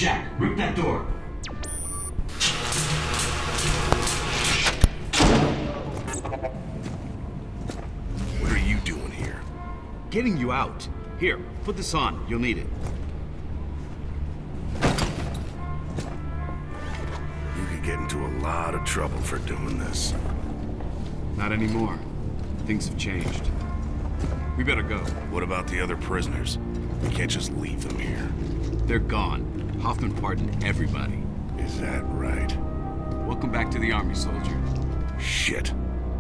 Jack, rip that door. What are you doing here? Getting you out. Here, put this on. You'll need it. You could get into a lot of trouble for doing this. Not anymore. Things have changed. We better go. What about the other prisoners? We can't just leave them here. They're gone. Hoffman pardoned everybody. Is that right? Welcome back to the army, soldier. Shit.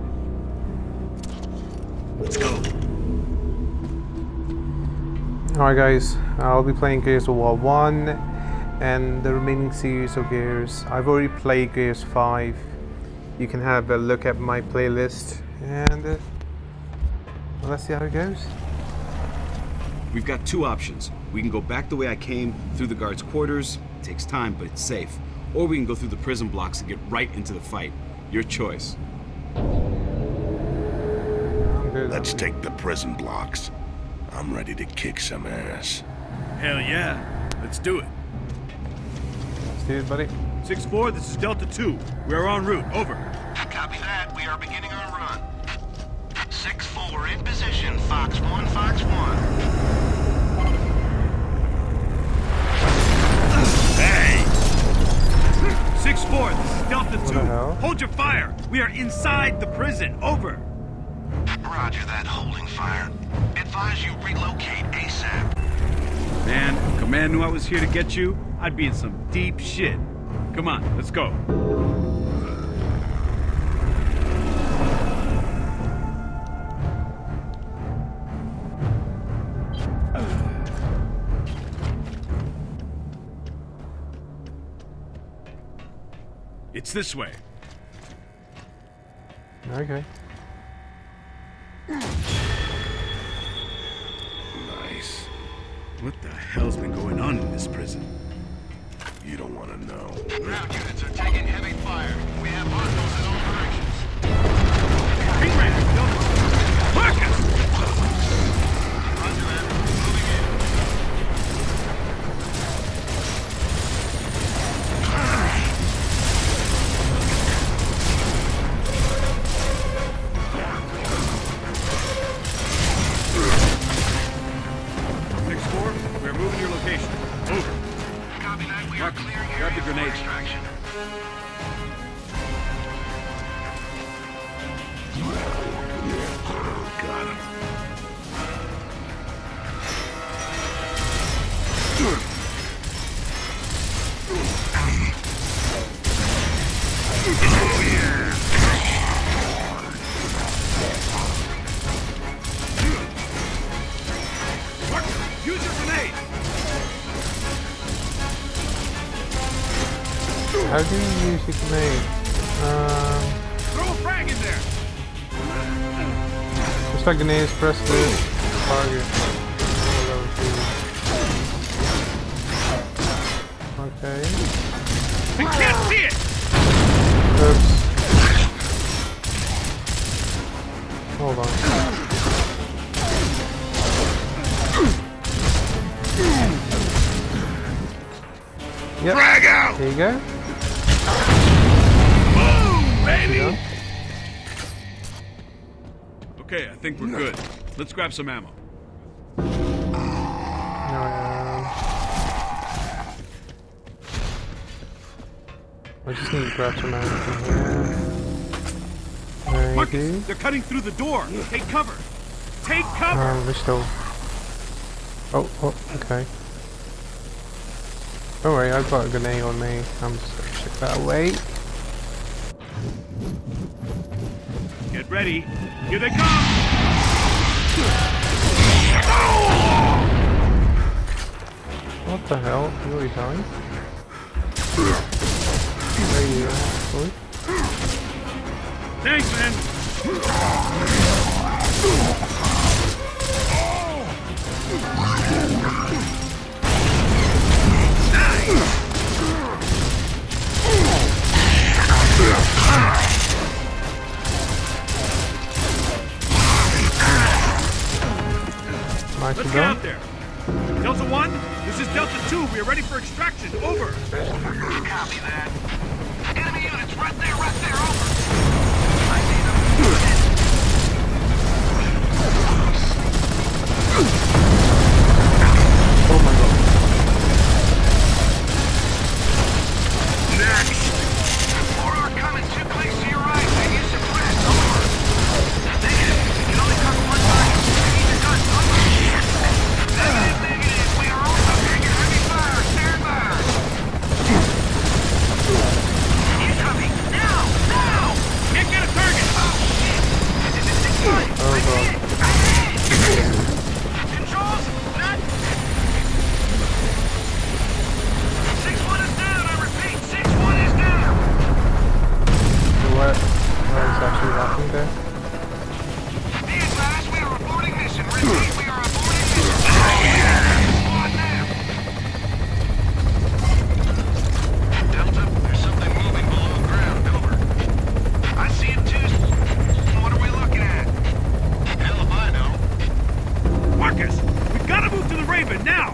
Let's go. Alright guys, I'll be playing Gears of War 1 and the remaining series of Gears. I've already played Gears 5. You can have a look at my playlist and well, let's see how it goes. We've got two options. We can go back the way I came, through the guards' quarters. It takes time, but it's safe. Or we can go through the prison blocks and get right into the fight. Your choice. Let's take the prison blocks. I'm ready to kick some ass. Hell yeah. Let's do it. Let's do it, buddy. 6-4, this is Delta 2. We are en route. Over. Copy that. We are beginning our run. 6-4 in position. Fox 1, Fox 1. Hey! 6-4, this is Delta 2. hell? Hold your fire. We are inside the prison. Over. Roger that. Holding fire. Advise you relocate ASAP. Man, if Command knew I was here to get you, I'd be in some deep shit. Come on, let's go. It's this way. Okay. Nice. What the hell's been going on in this prison? You don't want to know. Ground units are taking heavy fire. We have hostiles in all directions. Green Marcus! Roger that. Moving in. We're moving your location. Over. Copy that. We are clearing Grab the area for grenade. extraction. Got him. Use your grenade! How do you use your grenade? Throw a frag in there! Just like grenades, press the target. Okay. I can't see it! Oops. Hold on. Yep. Frag out! There you go. Boom, baby! There you Okay, I think we're good. Let's grab some ammo. go. I just need to grab some ammo from here. There you Marcus, go. they're cutting through the door. Take cover. Take cover! We're still. Oh, okay. Don't worry, I've got a grenade on me. I'm just gonna check that away. Get ready. Here they come! What the hell? You already died? There you are, boy. Thanks, man! Nice Let's and get done. out there! Delta 1, this is Delta 2. We are ready for extraction. Over. Copy that. Enemy units right there, over. I see them. Oh my god. Next. More are coming. 2 clicks to your right. Can you suppress? Over. Negative. You can only cover one target. I need the gun. Over. Negative. We are also taking heavy fire. Stand by. Incoming. Now. Can't get a target. Oh, shit. Oh god. Controls. Not. 6-1 is down. I repeat. 6-1 is down. What is actually happening there? Be advised, we are aborting mission. Repeat, we are aborting mission. Squad now. Delta, there's something moving below ground. Over. I see it too. What are we looking at? Hell if I know. Marcus, we've got to move to the Raven now.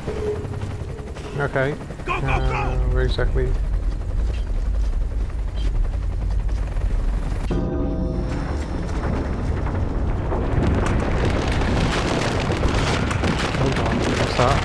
Okay. Go, go, go. Where exactly? Hold on, what's that?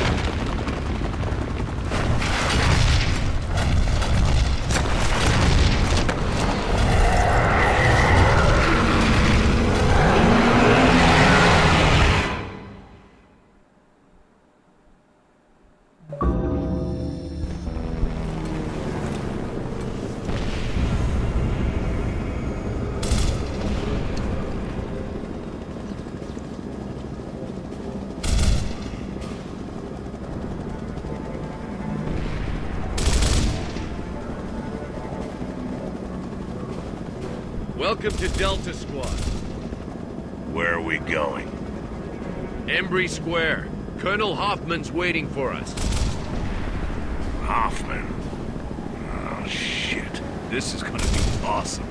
Welcome to Delta Squad. Where are we going? Embry Square. Colonel Hoffman's waiting for us. Hoffman. Oh, shit. This is gonna be awesome.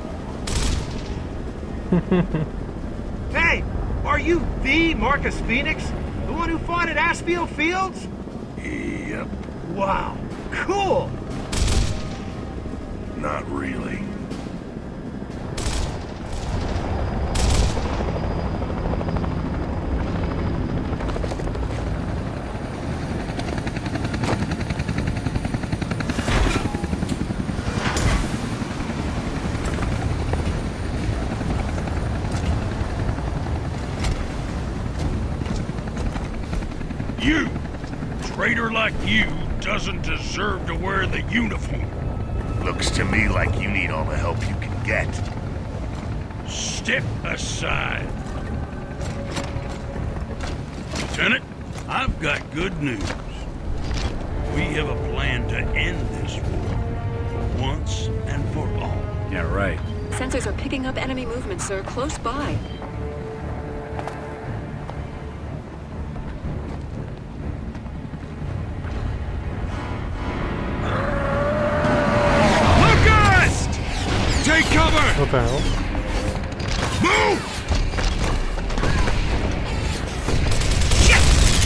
Hey! Are you the Marcus Phoenix? The one who fought at Aspio Fields? Yep. Wow. Cool! Not really. You! Traitor like you doesn't deserve to wear the uniform. Looks to me like you need all the help you can get. Step aside. Lieutenant, I've got good news. We have a plan to end this war, once and for all. Yeah, right. Sensors are picking up enemy movement, sir, close by. Take cover! What the hell? Move! Shit!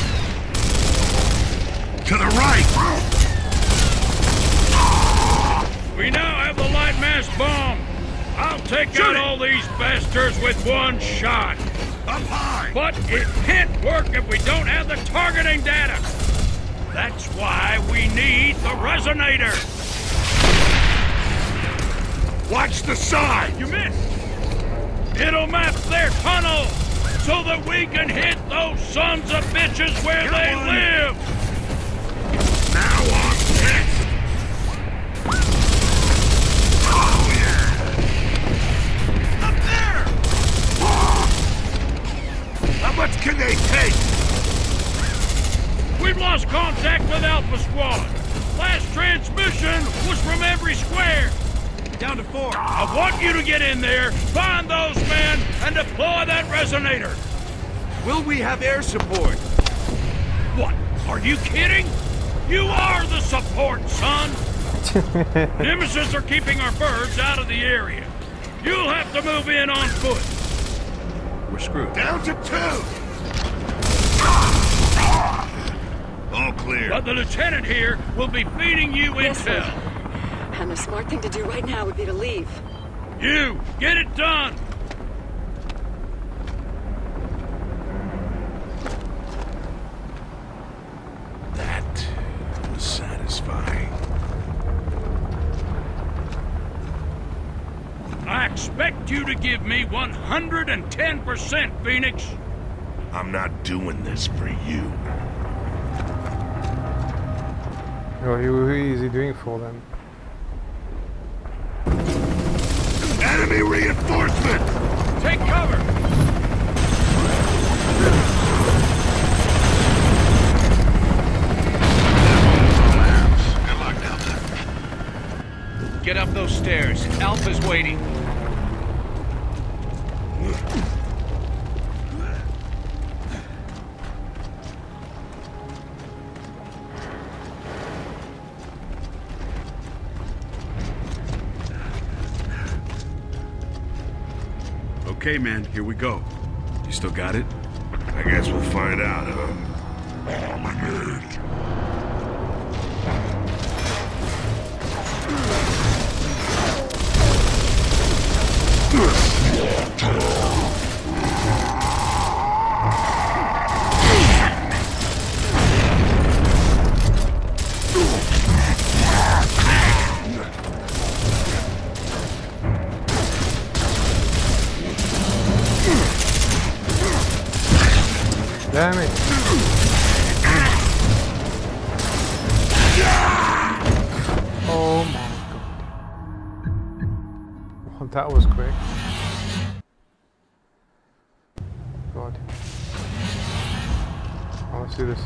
To the right! We now have the light mass bomb. I'll take out all these bastards with one shot. Up high! But it can't work if we don't have the targeting data. That's why we need the resonator. Watch the side! You missed! It'll map their tunnel so that we can hit those sons of bitches where they live! Now I'm pissed! Oh yeah! Up there! How much can they take? We've lost contact with Alpha Squad. Last transmission was from Embry Square. Down to 4. I want you to get in there, find those men, and deploy that resonator. Will we have air support? What? Are you kidding? You are the support, son. Nemesis are keeping our birds out of the area. You'll have to move in on foot. We're screwed. Down to 2! But the lieutenant here will be feeding you Yes, sir. intel. And the smart thing to do right now would be to leave. You, get it done! That was satisfying. I expect you to give me 110%, Phoenix. I'm not doing this for you. Oh, who is he doing for then? Enemy reinforcement! Take cover! Good luck, Delta. Get up those stairs. Alpha's waiting. Okay, man, here we go. You still got it? I guess we'll find out, huh? Damn it! Oh my god. Well, that was quick. God. Oh, let's do this.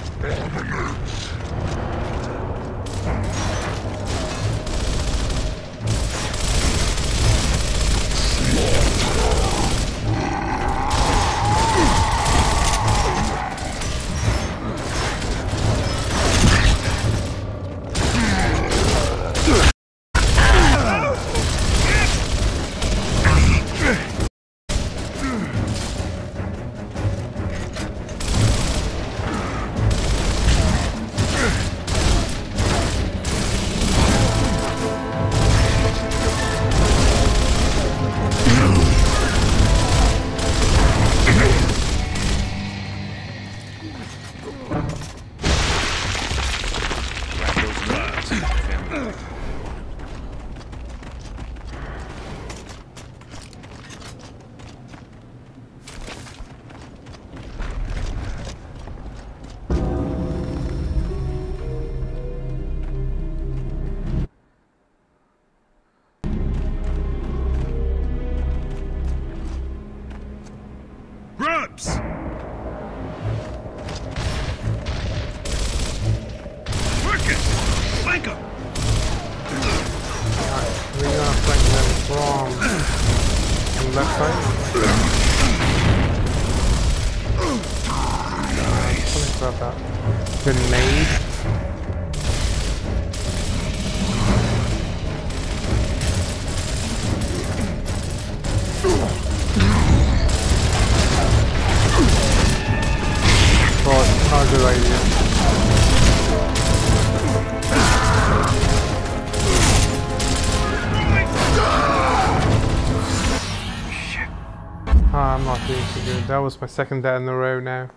I'm not doing so good. That was my second death in a row now.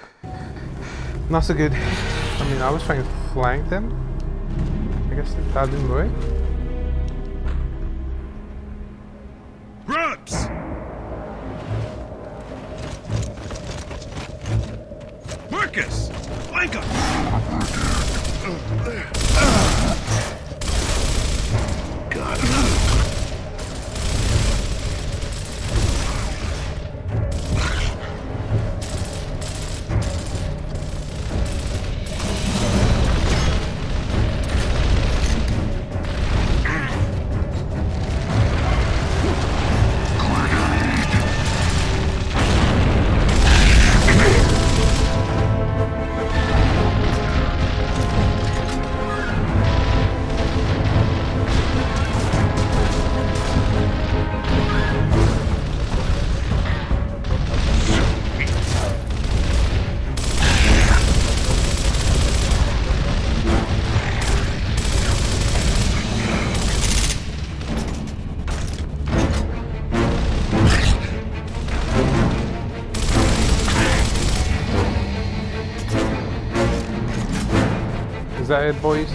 Not so good. I mean, I was trying to flank them. I guess that didn't work. Grubs! Marcus! Flank him! Got him. Is that it, boys?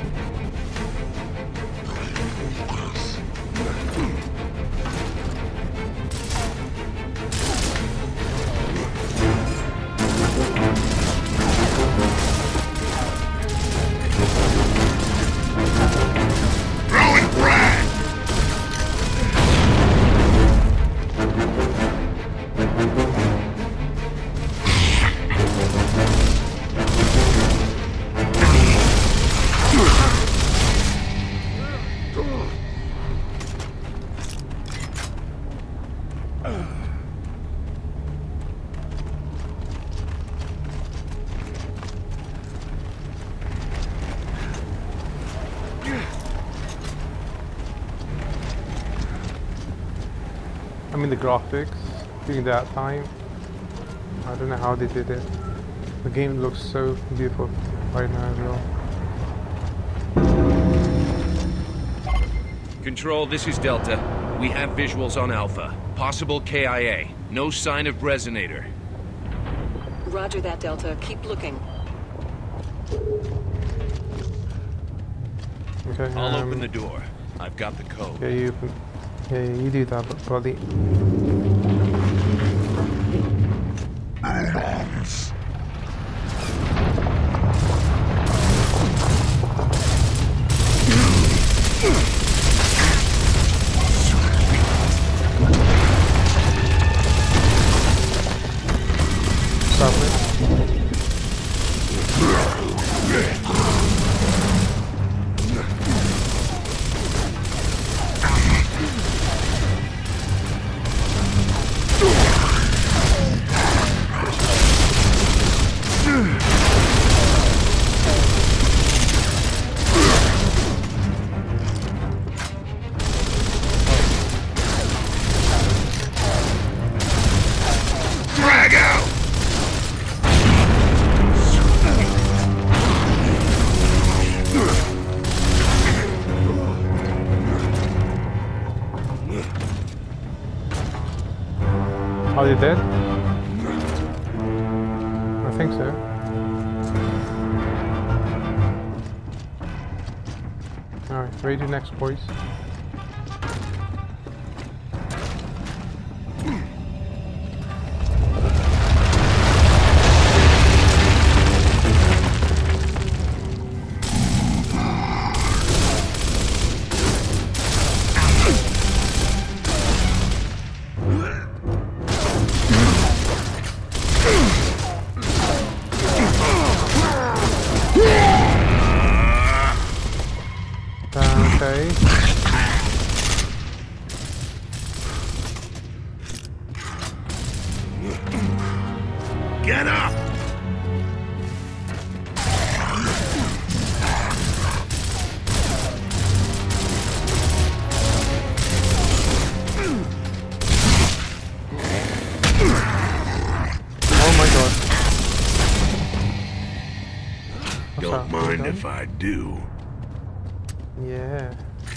I mean, the graphics during that time, I don't know how they did it. The game looks so beautiful right now as well. Control, this is Delta. We have visuals on Alpha. Possible KIA. No sign of Resonator. Roger that, Delta. Keep looking. Okay, I'll open the door. I've got the code. Yeah, you do that, buddy. Stop it. Are they dead? I think so. Alright, ready to next, boys. Okay. Get up! Oh my god. Don't mind if I do. Yeah.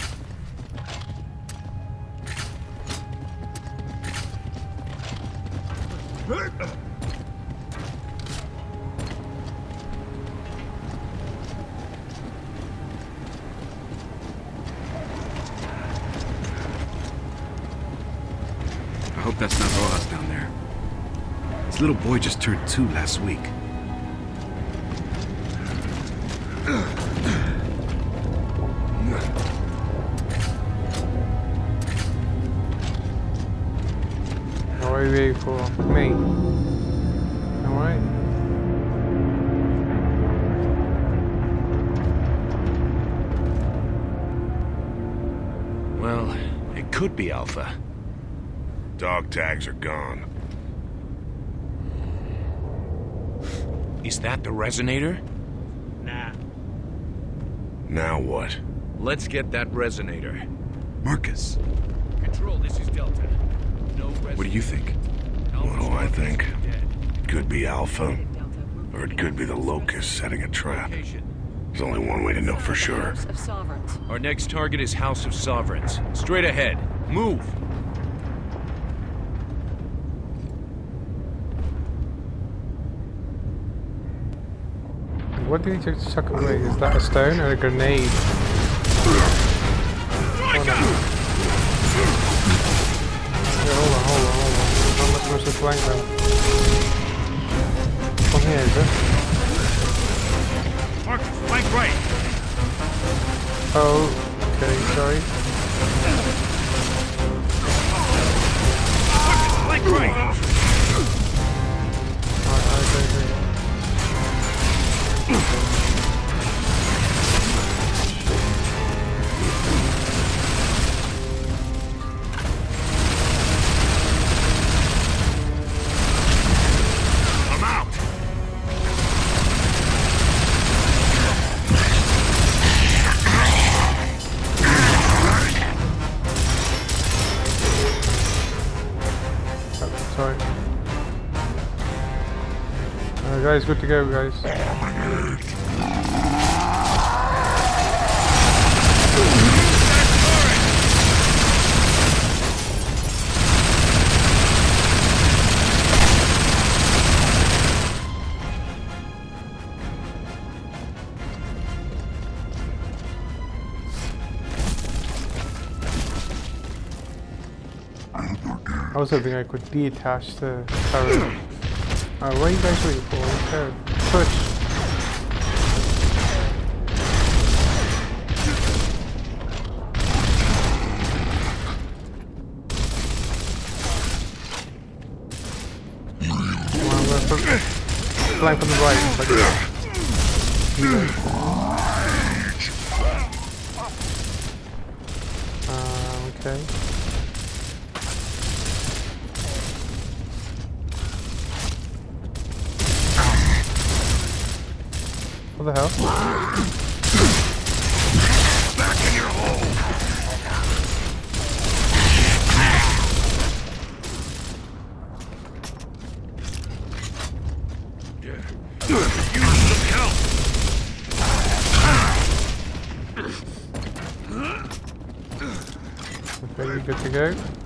I hope that's not Rojas down there. This little boy just turned 2 last week. What are you waiting for? Me? Alright. Well, it could be Alpha. Dog tags are gone. Is that the Resonator? Nah. Now what? Let's get that Resonator. Marcus, Control, this is Delta. No Resonator. what do you think? What do I think? Dead. Could be Alpha, Delta, move or it could be the Locust setting a trap. Location. There's only one way to know for sure. House of Sovereigns. Our next target is House of Sovereigns. Straight ahead. Move! What did he just chuck away? Is that a stone or a grenade? Oh, no. Yeah, hold on. How am I supposed to flank them? From here, is it? Marcus, flank right. Oh, okay, sorry. Marcus, flank right. I'm out. Sorry. Guys, good to go, guys. I was hoping I could detach the turret. What are you guys waiting for? Let's go. Push. Come on, I'm going to flank on the right. Okay. What the hell? Back in your hole. Use some help. Okay, you good to go?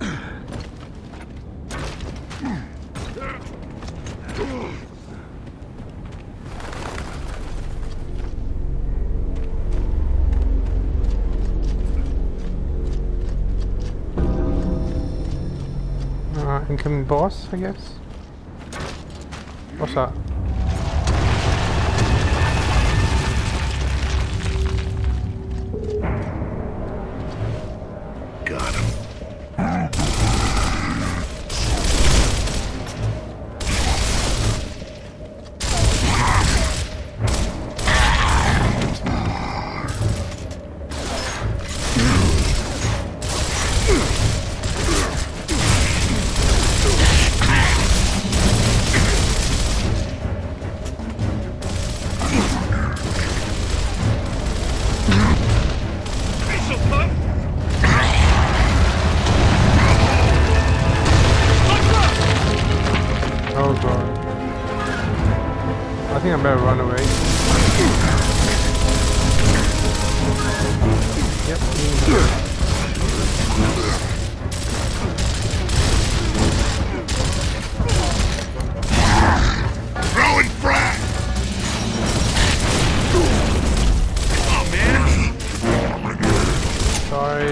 Incoming boss, I guess. What's that? Got him. Oh god. I think I better run away. Yep. Throwing frag. Oh man. Sorry.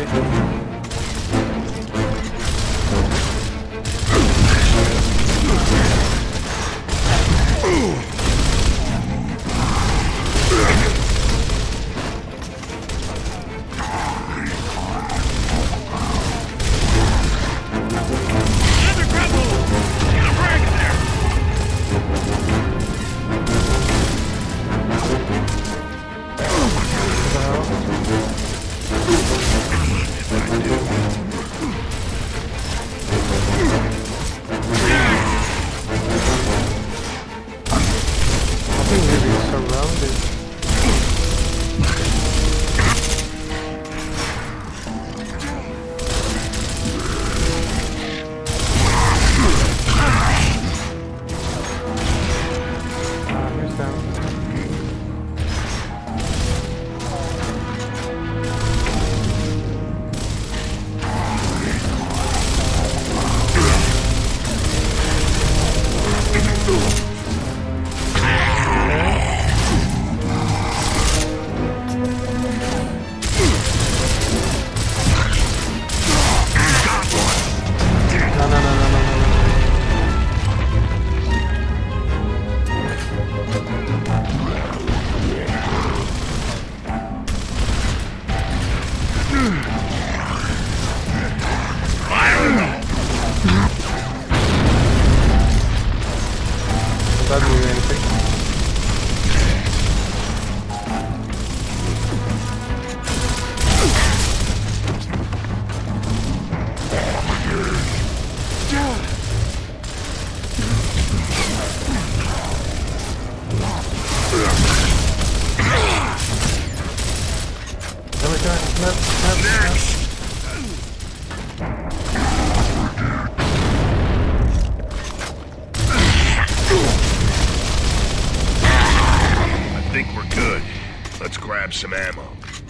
I think we're good. Let's grab some ammo.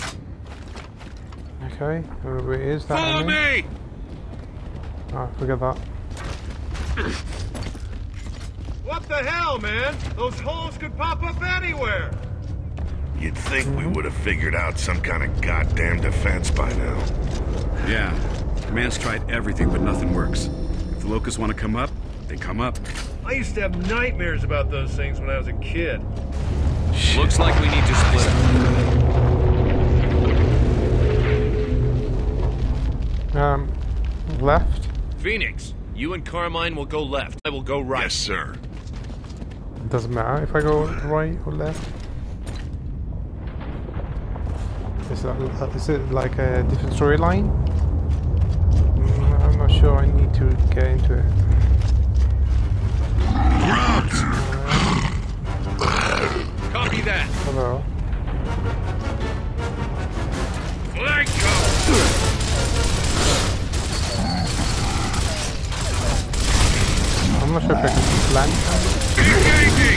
Okay, where is that? Follow me! Oh, forget that. What the hell, man? Those holes could pop up anywhere. You'd think we would have figured out some kind of goddamn defense by now. Yeah. Command's tried everything, but nothing works. If the locusts want to come up, they come up. I used to have nightmares about those things when I was a kid. Looks like we need to split up. Left? Phoenix, you and Carmine will go left. I will go right. Yes, sir. It doesn't matter if I go right or left. Is it like a different storyline? I'm not sure. I need to get into it. Copy that. Hello. Flank up! I'm not sure if I can land. Engaging!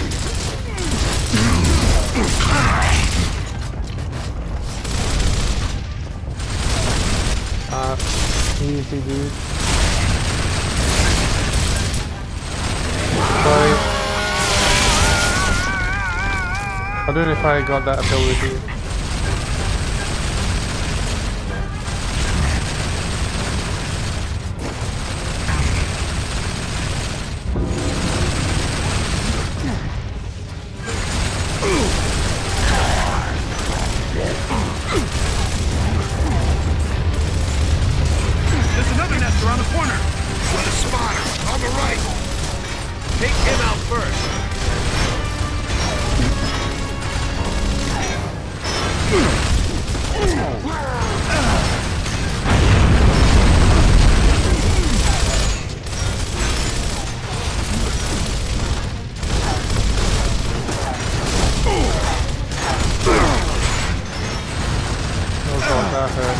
Easy, dude. Sorry. I don't know if I got that ability. There's another nest around the corner. Got a spotter on the right. Take him out first. Oh god, that hurt.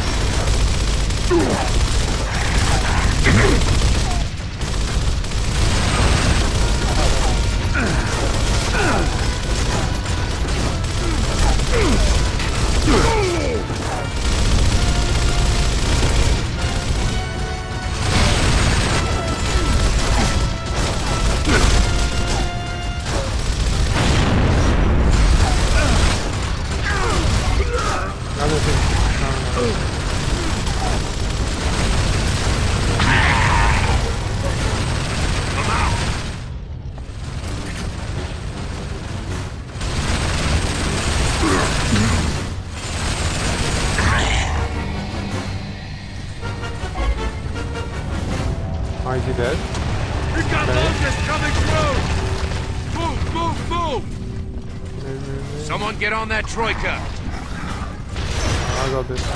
Another thing. Is he dead? We've got locusts coming through! Move, move, move! Someone get on that troika. I got this.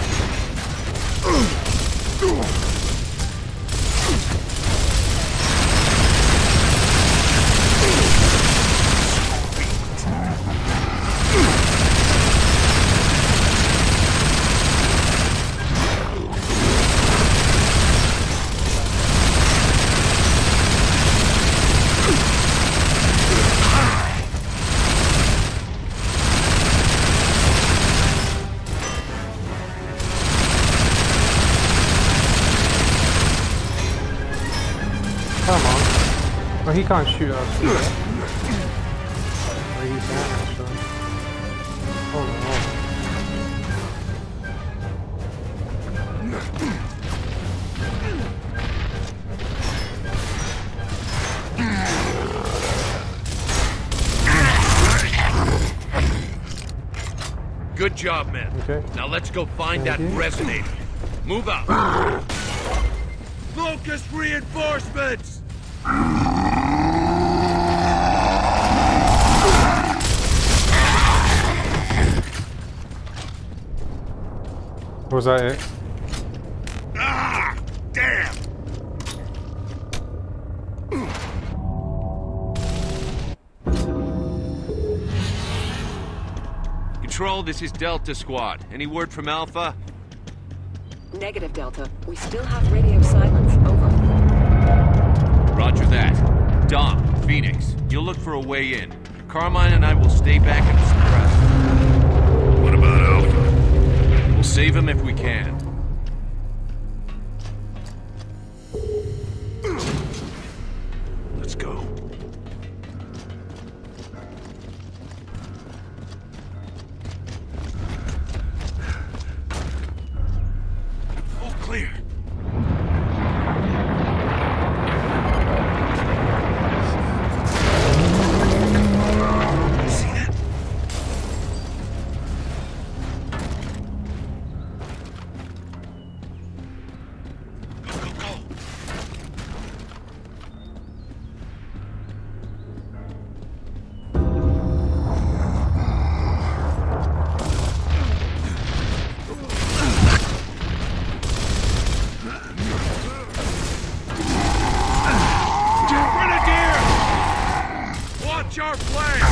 Come on. Well, he can't shoot us. Or he can, actually. Oh no. Good job, man. Okay. Now let's go find Thank that you. resonator. Move out. Locust reinforcements! Was that it? Ah, damn. Control, this is Delta Squad. Any word from Alpha? Negative, Delta. We still have radio silence. Over. Roger that. Dom, Phoenix, you'll look for a way in. Carmine and I will stay back and suppress. What about Alpha? We'll save him if we can. Let's go. All clear. See that? Go, go, go. Grenadier! Watch our flank!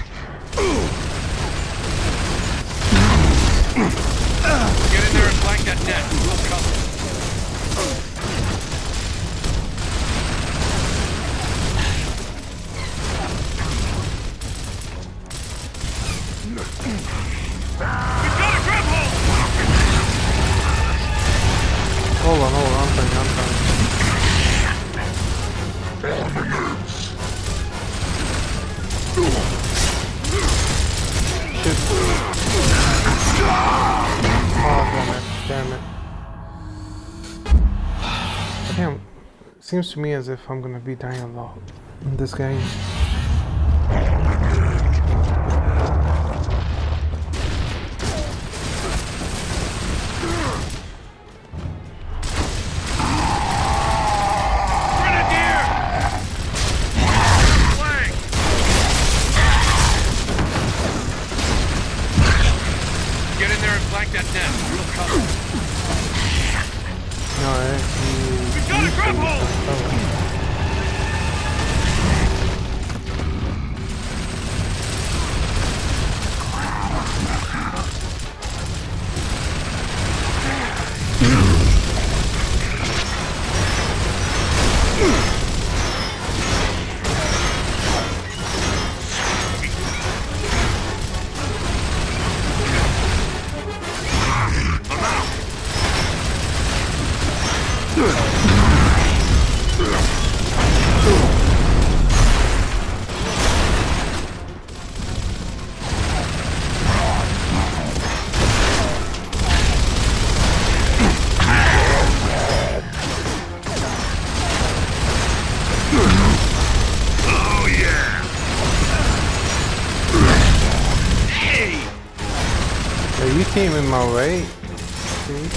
Get in there and flank that net. We'll cover. We've got a grab hold! Hold on, I'm trying. Shit. Oh, damn it. Damn, seems to me as if I'm gonna be dying a lot in this game. Grenadier! Flank! Get in there and flank that net. We'll cover. No, We've got a grab hold! Oh, yeah! Hey! Yeah, you came in my way. See?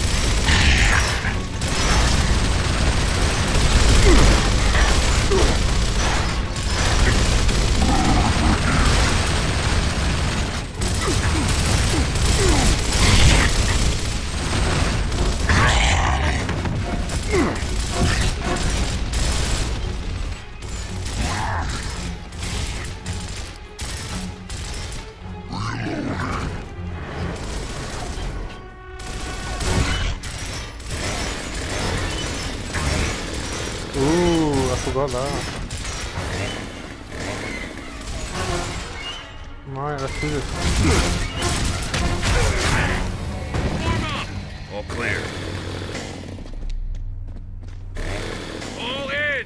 Ooh, I forgot that. Alright, let's do this. All clear. All in!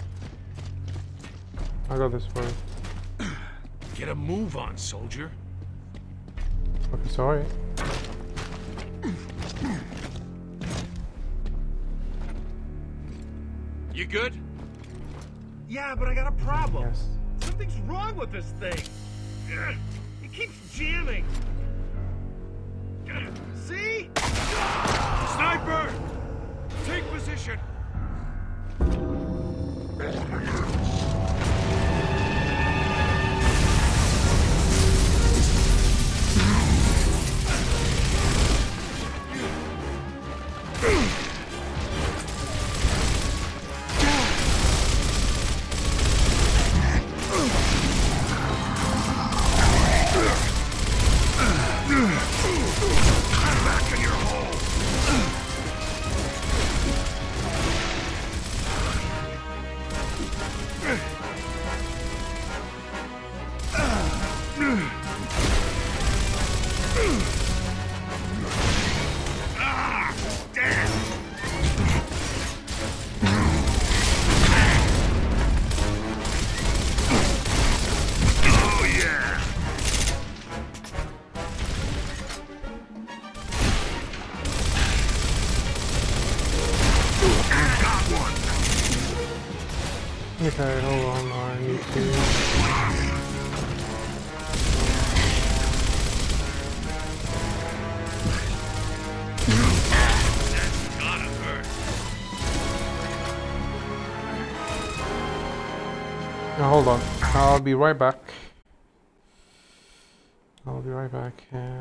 I got this first. Get a move on, soldier. Okay, sorry. You good? Yeah, but I got a problem. Yes. Something's wrong with this thing. Ugh, it keeps jamming. Ugh, see? Sniper! Take position! Okay, hold on, I need to... That's gotta hurt. Now hold on, I'll be right back.